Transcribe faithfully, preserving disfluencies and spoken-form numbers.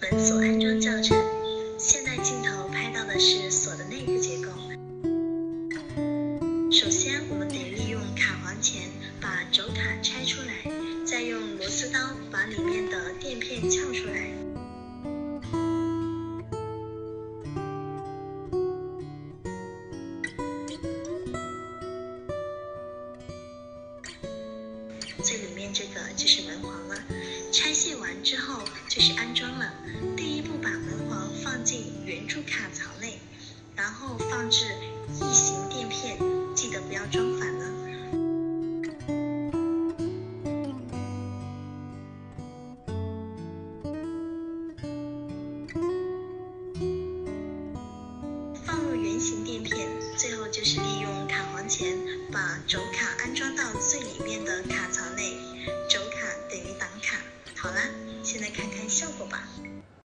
门锁安装教程。现在镜头拍到的是锁的内部结构。首先，我们得利用卡簧钳把轴卡拆出来，再用螺丝刀把里面的垫片撬出来。最里面这个就是门簧了，拆卸完之后就是安装了。第一步，把门簧放进圆柱卡槽内，然后放置异形垫片，记得不要装反了。放入圆形垫片，最后就是利用卡簧钳把轴卡安装到最里面的卡槽内，轴卡等于挡卡。好啦，现在看看效果吧。